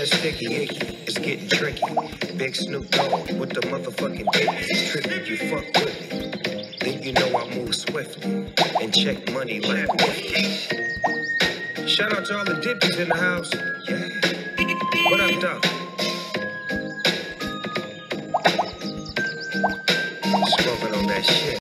it's sticky icky, it's getting tricky. Big Snoop Dogg with the motherfucking Dippies. It's tricky, you fuck with me. Then you know I move swiftly and check money like nifty. Shout out to all the Dippies in the house. Yeah. What up, Doc? Smoking on that shit.